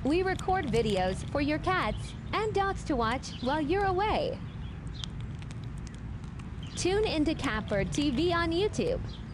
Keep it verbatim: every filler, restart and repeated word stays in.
We record videos for your cats and dogs to watch while you're away. Tune into Catbird T V on YouTube.